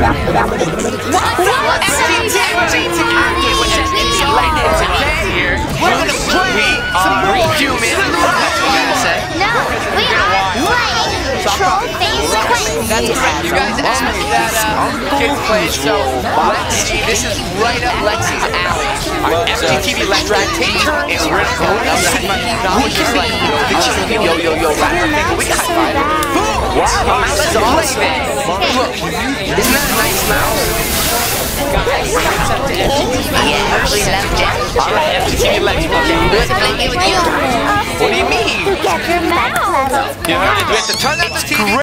We're gonna play some more human. That's what we gotta say. No, we are playing Troll Face Quest. That's correct. You guys asked that kids play, so let's see. This is right up Lexi's alley. FGTeev Let's Drag Teacher is critical. We just like yo, we got high five. Wow, let's play this. Look, isn't that a nice mouse? Guys, it's up to FGTeev. Yeah, we love Jeff. Alright, FGTeev Let's play. Let's play with you. What do you mean? You get your mouse. You know, we have to turn up the TV.